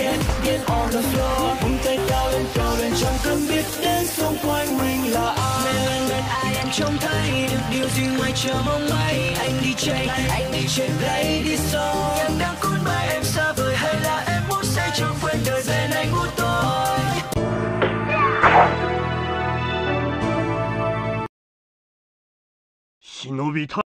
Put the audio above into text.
get on the floor. Vung tay cao lên cầu lên chẳng cần biết đến xung quanh mình là ai. Nên lần lần ai em trông thấy được điều gì ngoài chờ mong mây. Anh đi chơi play đi sâu. Em đang cuốn bay em xa vời hay là em muốn say trong quên đời bên anh của tôi. 忍びた。